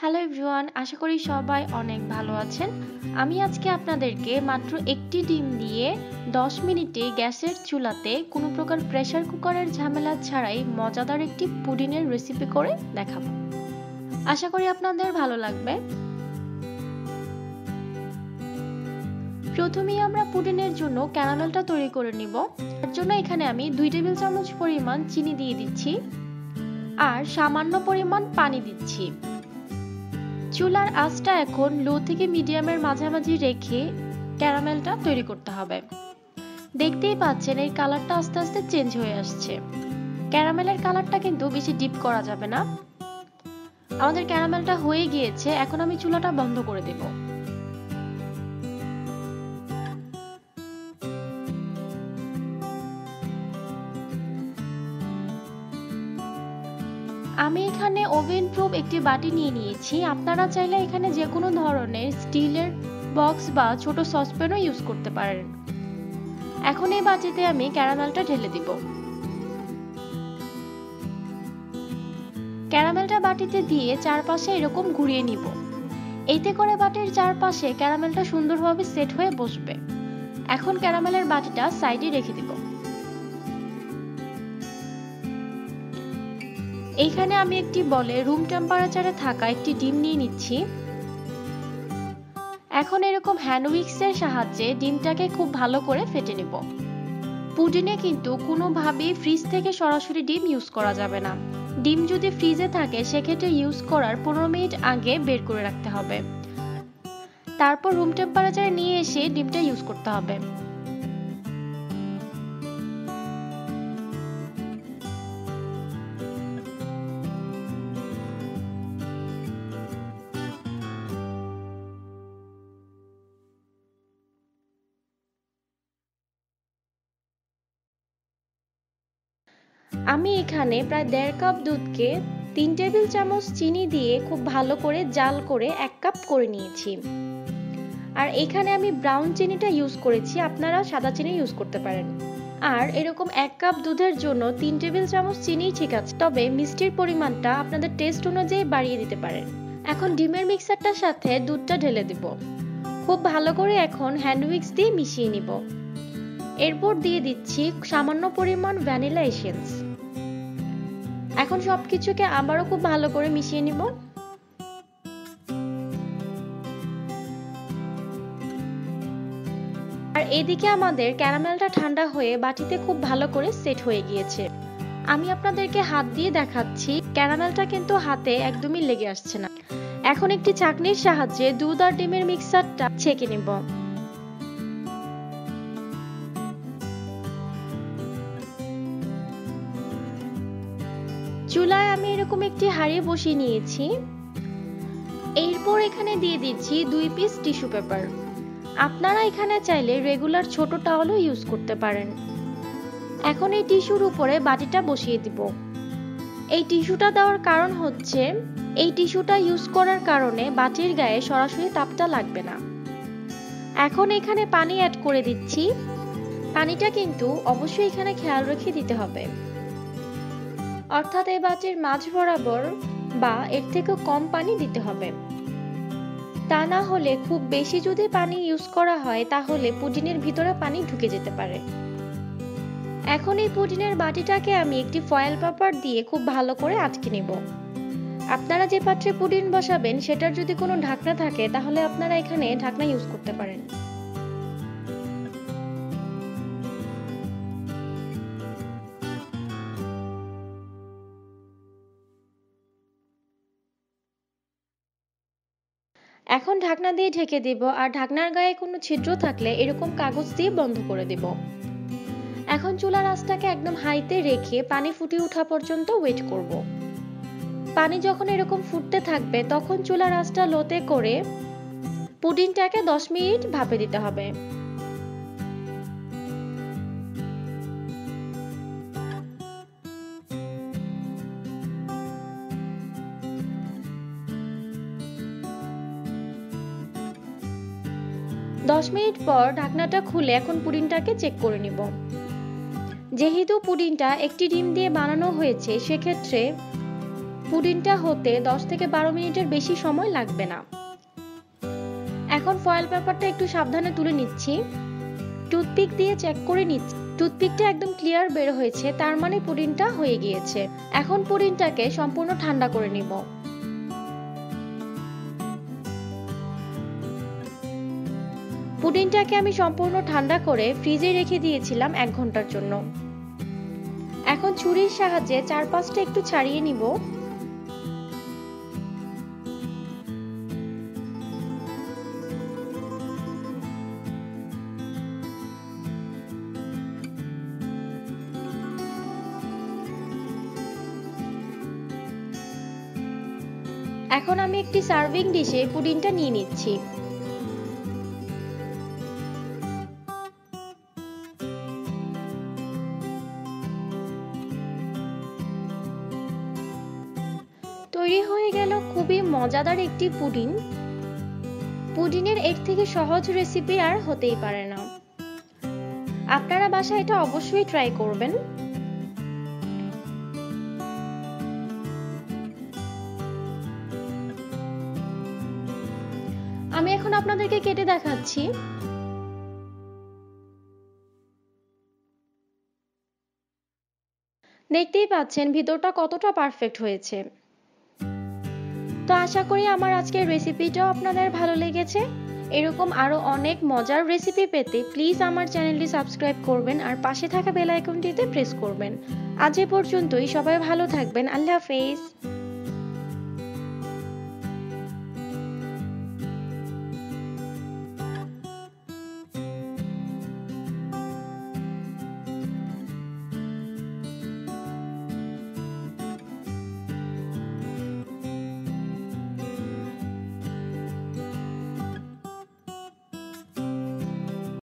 Hello everyone, আশা করি সবাই অনেক ভালো আছেন। আমি আজকে আপনাদেরকে মাত্র একটি ডিম দিয়ে 10 মিনিটে গ্যাসের চুলাতে কোনো প্রকার প্রেসার কুকারের ঝামেলা ছাড়াই মজাদার একটি পুডিংয়ের রেসিপি করে দেখাবো। আশা করি আপনাদের ভালো লাগবে। প্রথমেই আমরা পুডিংয়ের জন্য ক্যারামেলটা তৈরি করে নিব। তার জন্য এখানে আমি 2 টেবিল চামচ পরিমাণ চিনি দিয়ে দিচ্ছি আর সামান্য পরিমাণ পানি দিচ্ছি। চুলার আঁচটা এখন লো থেকে মিডিয়ামের মাঝামাঝি রেখে ক্যারামেলটা তৈরি করতে হবে। দেখতেই পাচ্ছেন এই কালারটা আস্তে আস্তে চেঞ্জ হয়ে আসছে। ক্যারামেলের কালারটা কিন্তু বেশি ডিপ করা যাবে না। আমাদের ক্যারামেলটা হয়ে গিয়েছে, এখন আমি চুলাটা বন্ধ করে দেব। আমি এখানে ওভেন প্রুফ একটি বাটি নিয়ে নিয়েছি। আপনারা চাইলে এখানে যে কোনো ধরনের স্টিলের বক্স বা ছোট সসপ্যানও ইউজ করতে পারেন। এখন এই বাটিতে আমি ক্যারামেলটা ঢেলে দিব। ক্যারামেলটা বাটিতে দিয়ে চারপাশে এরকম ঘুরিয়ে নিব। এতে করে বাটির চারপাশে ক্যারামেলটা সুন্দরভাবে সেট হয়ে বসবে। এখন ক্যারামেলের বাটিটা সাইডে রেখে দিব। এইখানে আমি একটি বলে রুম টেম্পারেচারে থাকা একটি ডিম নিয়ে নিচ্ছি। এখন এরকম হ্যান্ড উইক্সের সাহায্যে ডিমটাকে খুব ভালো করে ফেটে নেব। পুডিংয়ে কিন্তু কোনোভাবেই ফ্রিজ থেকে সরাসরি ডিম ইউজ করা যাবে না। ডিম যদি ফ্রিজে থাকে সেক্ষেত্রে ইউজ করার 15 মিনিট আগে বের করে রাখতে হবে। তারপর রুম টেম্পারেচারে নিয়ে এসে ডিমটা ইউজ করতে হবে। আমি এখানে প্রায় 1.5 কাপ দুধকে 3 টেবিল চামচ চিনি দিয়ে খুব ভালো করে জাল করে 1 কাপ করে নিয়েছি। আর এখানে আমি ব্রাউন চিনিটা ইউজ করেছি, আপনারা সাদা চিনি ইউজ করতে পারেন। আর এরকম 1 কাপ দুধের জন্য 3 টেবিল চামচ চিনি ঠিক আছে, তবে মিষ্টির পরিমাণটা আপনাদের টেস্ট অনুযায়ী বাড়িয়ে দিতে পারেন। এখন ডিমের মিক্সারটার সাথে দুধটা ঢেলে দিব। খুব ভালো করে এখন হ্যান্ড উইক্স দিয়ে মিশিয়ে নিব। এরপর দিয়ে দিচ্ছি সামান্য পরিমাণ ভ্যানিলা এসেন্স। এখন সবকিছুকে আবারও খুব ভালো করে মিশিয়ে নিব। আর এদিকে আমাদের ক্যারামেলটা ঠান্ডা হয়ে বাটিতে খুব ভালো করে সেট হয়ে গিয়েছে। আমি আপনাদেরকে হাত দিয়ে দেখাচ্ছি, ক্যারামেলটা কিন্তু হাতে একদমই লেগে আসছে না। এখন একটি চাকনির সাহায্যে দুধ আর ডিমের মিক্সচারটা ছেঁকে নিব। চুলায় আমি এরকম একটি হাঁড়ি বসিয়ে নিয়েছি। এরপর এখানে দিয়ে দিচ্ছি 2 পিস টিস্যু পেপার। আপনারা এখানে চাইলে রেগুলার ছোট টাওয়ালও ইউজ করতে পারেন। এখন এই টিস্যুর উপরে বাটিটা বসিয়ে দিব। এই টিস্যুটা দেওয়ার কারণ হচ্ছে এই টিস্যুটা ইউজ করার কারণে বাটির গায়ে সরাসরি তাপটা লাগবে না। এখন এখানে পানি অ্যাড করে দিচ্ছি। পানিটা কিন্তু অবশ্যই এখানে খেয়াল রেখে দিতে হবে, অর্থাৎ এই বাটির মাঝ বরাবর বা এর থেকেও কম পানি দিতে হবে। তা না হলে খুব বেশি যদি পানি ইউজ করা হয় তাহলে পুডিংয়ের ভিতরে পানি ঢুকে যেতে পারে। এখন এই পুডিংয়ের বাটিটাকে আমি একটি ফয়েল পেপার দিয়ে খুব ভালো করে আটকে নেব। আপনারা যে পাত্রে পুডিং বসাবেন সেটার যদি কোনো ঢাকনা থাকে তাহলে আপনারা এখানে ঢাকনা ইউজ করতে পারেন। এখন ঢাকনা দিয়ে ঢেকে দেব আর ঢাকনার গায়ে কোনো ছিদ্র থাকলে এরকম কাগজ দিয়ে বন্ধ করে দেব। এখন চুলার আঁচটাকে একদম হাইতে রেখে পানি ফুটে ওঠা পর্যন্ত ওয়েট করব। পানি যখন এরকম ফুটতে থাকবে তখন চুলার আঁচটা লোতে করে পুডিংটাকে 10 মিনিট ভাপে দিতে হবে। দশ মিনিট পর ঢাকনাটা খুলে এখন পুডিংটাকে চেক করে নিব। যেহেতু পুডিংটা একটি ডিম দিয়ে বানানো হয়েছে সেক্ষেত্রে পুডিংটা হতে 10 থেকে 12 মিনিটের বেশি সময় লাগবে না। এখন ফয়েল পেপারটা একটু সাবধানে তুলে নিচ্ছি। টুথপিক দিয়ে চেক করে নিচ্ছি। টুথপিকটা একদম ক্লিয়ার বের হয়েছে, তার মানে পুডিংটা হয়ে গিয়েছে। এখন পুডিংটাকে সম্পূর্ণ ঠান্ডা করে নিব। পুডিংটাকে আমি সম্পূর্ণ ঠান্ডা করে ফ্রিজে রেখে দিয়েছিলাম 1 ঘন্টার জন্য। এখন ছুরির সাহায্যে চারপাশটা একটু ছাড়িয়ে নিব। এখন আমি একটি সার্ভিং ডিশে পুডিংটা নিয়ে নিচ্ছি। তৈরি হয়ে গেল খুবই মজাদার একটি পুডিং। পুডিংয়ের এর থেকে সহজ রেসিপি আর হতেই পারে না। আপনারা বাসায় এটা অবশ্যই ট্রাই করবেন। আমি এখন আপনাদেরকে কেটে দেখাচ্ছি। দেখতেই পাচ্ছেন ভিতরটা কতটা পারফেক্ট হয়েছে। তো আশা করি আমার আজকের রেসিপিটাও আপনাদের ভালো লেগেছে। এরকম আরো অনেক মজার রেসিপি পেতে প্লিজ আমার চ্যানেলটি সাবস্ক্রাইব করবেন আর পাশে থাকা বেল আইকনটিতে প্রেস করবেন। আজ এ পর্যন্তই, সবাই ভালো থাকবেন। আল্লাহ হাফেজ।